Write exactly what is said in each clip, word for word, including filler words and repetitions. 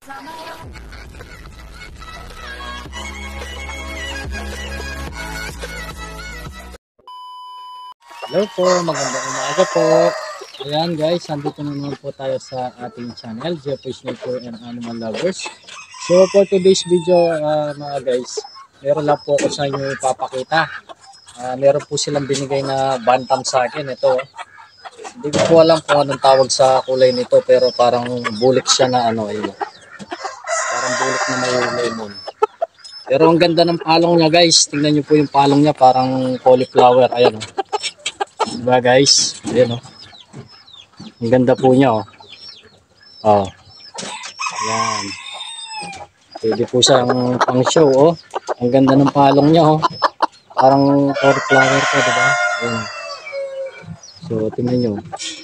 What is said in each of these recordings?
Hello po, magandang umaga po. Ayan guys, nandito na naman po tayo sa ating channel, Jeffrey's Nature and Animal Lovers. So for today's video uh, mga guys, meron lang po ako sa inyo ipapakita. Uh, meron po silang binigay na bantam sa akin. Ito, hindi ko po alam kung anong tawag sa kulay nito, pero parang bulik siya na ano, ayun. Parang bulik na may lemon. Pero ang ganda ng palong niya guys, tingnan nyo po yung palong niya, parang cauliflower, ayan o. Diba guys? Ayan o. Ang ganda po niya o. Oh. Ayan. Pwede po siyang pang show o. Ang ganda ng palong niya o. Parang cauliflower po, diba? Ayan. So, tingnan nyo.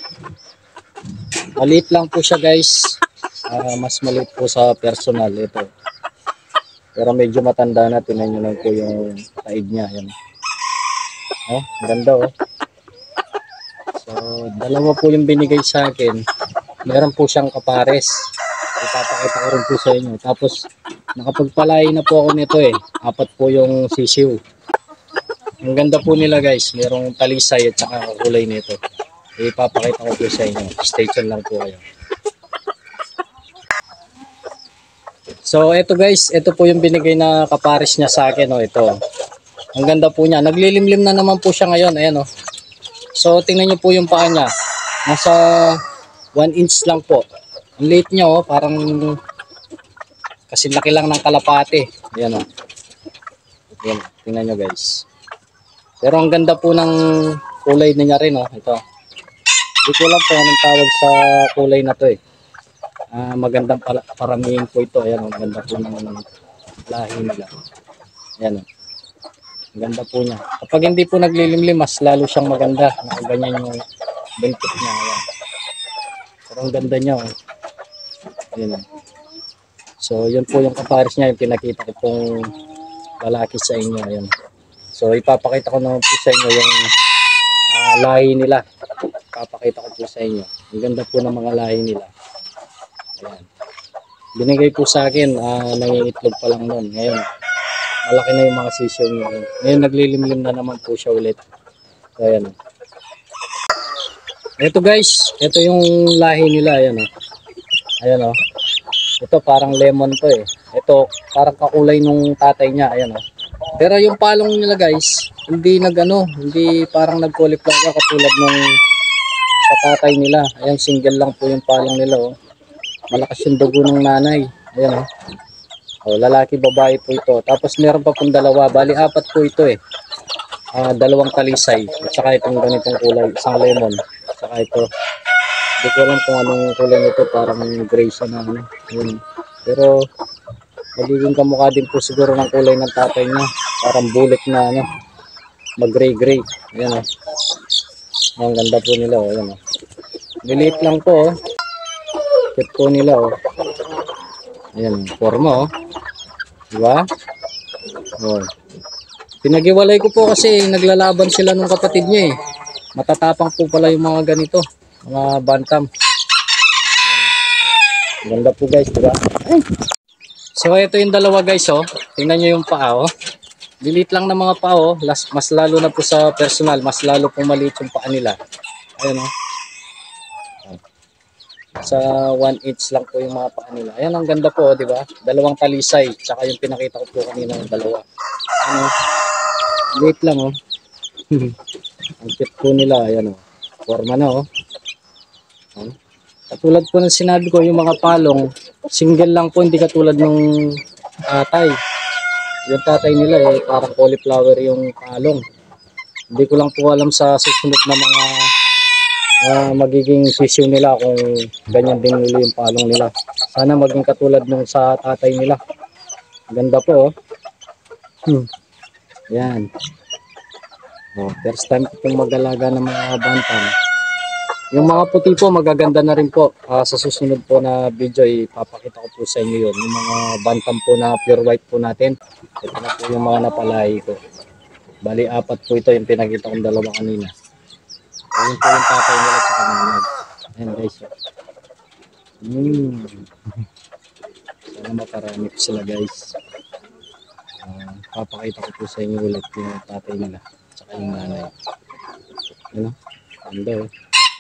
Maliit lang po siya guys. Uh, mas maliit po sa personal ito. Pero medyo matanda na. Tingnan nyo lang po yung taid niya. Ayan. Oh, ang ganda o. So, dalawa po yung binigay sa akin. Meron po siyang kapares. Ipapakita ko rin po sa inyo. Tapos, nakapagpalay na po ako nito eh. Apat po yung sisiw. Ang ganda po nila guys. Merong talisay at saka kulay nito. Ipapakita ko po sa inyo. Stay tuned lang po kayo. So, ito guys. Ito po yung binigay na kapares niya sa akin. Oh, ito. Ang ganda po niya. Naglilimlim na naman po siya ngayon. Ayan o. Oh. So, tingnan nyo po yung paa niya. Nasa one inch lang po. Ang liit niya, oh, parang kasi laki lang ng kalapate. Ayan, oh. Ayan, tingnan nyo guys. Pero ang ganda po ng kulay niya rin, oh. Ito. Hindi ko lang po anong tawag sa kulay na to, eh. Uh, magandang paramihin po ito. Ayan, oh. Ang ganda po ng lahi nila. Ayan, oh. Ang ganda po niya. Kapag hindi po naglilimlim, mas lalo siyang maganda. Nakaganyan yung bentot niya. Ayan. Pero ang ganda niya. Oh. Ayan. So, yun po yung kapares niya. Yung pinakita ko pong lalaki sa inyo. Ayan. So, ipapakita ko naman po sa inyo yung uh, lahi nila. Ipapakita ko po sa inyo. Ang ganda po ng mga lahi nila. Ayan. Binigay po sa akin. Uh, nangiitlog pa lang nun. Ngayon, malaki na yung mga sisiyo niya. Ngayon naglilimlim na naman po siya ulit. So ayan. Ito guys, ito yung lahi nila. Ayan o. Ayan o. Ito parang lemon to eh. Ito parang kakulay nung tatay niya. Ayan o. Pero yung palong nila guys, hindi nagano, hindi parang nag-cauliflower katulad nung sa tatay nila. Ayan, single lang po yung palong nila o. Malakas yung dugo ng nanay. Ayan o. Oh, lalaki babae po ito. Tapos meron pa pong dalawa. Bali apat po ito eh. Uh, dalawang talisay. At saka itong ganitong kulay. Isang lemon. At saka ito. Hindi ko alam kung anong kulay nito. Parang gray siya na ano. Yun. Pero magiging kamukha din po siguro ng kulay ng tatay niya. Parang bulik na ano. Mag gray gray. Ayan o. Oh. Ang ganda po nila o. Oh. Ayan o. Oh. Diliit lang po o. Oh. Cute po nila o. Oh. Ayan. Forma o. Oh. Diba? Oh. Pinagiwalay ko po kasi naglalaban sila nung kapatid niya eh. Matatapang po pala yung mga ganito. Mga bantam. Ganda po guys, diba? Ay. So ito yung dalawa guys oh. Tingnan nyo yung paa oh. Delete lang ng mga paa oh. Mas, mas lalo na po sa personal. Mas lalo pong maliit yung paa nila. Ayan oh. Sa one inch lang po yung mga paa nila. Ayan, ang ganda po, di ba? Dalawang talisay. Tsaka yung pinakita ko po kanina ng dalawa. Ano? Wait lang, oh. Ang cute po nila. Ayan, oh. Forma na, oh. Ayan. Katulad po ng sinabi ko, yung mga palong, single lang po, hindi katulad ng tatay. Yung tatay nila, eh, parang cauliflower yung palong. Hindi ko lang po alam sa susunod na mga Uh, magiging sisiw nila kung ganyan din uli yung palong nila. Sana maging katulad nung sa tatay nila. Ganda po oh. Hmm. Yan. Oh, first time ko pong mag-alaga ng mga bantam. Yung mga puti po magaganda na rin po. Uh, sa susunod po na video ipapakita ko po sa inyo yun. Yung mga bantam po na pure white po natin. Ito na po yung mga napalahi ko. Bali apat po ito yung pinakita kong dalawa kanina. Ayun po yung tatay nila sa kanina. Ayan guys. Hmm. marami po sila guys. Uh, papakita ko po sa inyo ulit yung tatay nila tsaka yung nanay. Ano? Ganda oh.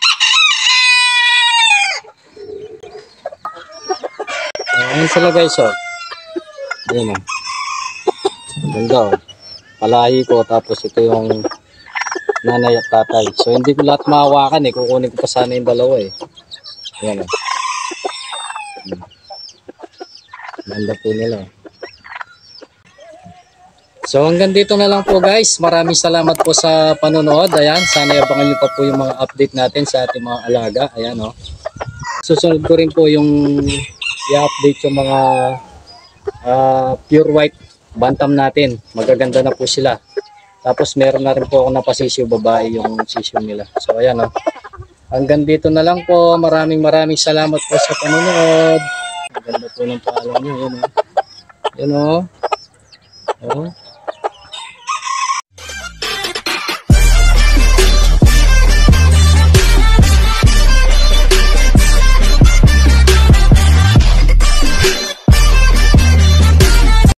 Uh, ayun sila guys oh. Ayun oh. Ganda oh. Palahi ko tapos ito yung nanay at tatay. So hindi ko lahat mahawakan eh. Kukunin ko pa sana yung dalawa eh. Ayan oh. Hmm. Ganda po nila oh. So hanggang dito na lang po guys. Maraming salamat po sa panonood. Ayan, sana abangan nyo pa po yung mga update natin sa ating mga alaga. Ayan o. Oh. Susunod ko rin po yung i-update yung mga uh, pure white bantam natin. Magaganda na po sila. Tapos meron na rin po ako napasisyo babae yung sisyo nila. So ayan o. Oh. Hanggang dito na lang po. Maraming maraming salamat po sa panonood. Ang ganda po ng paalam nyo. Ayan o. Oh. Ayan o. Oh. Oh.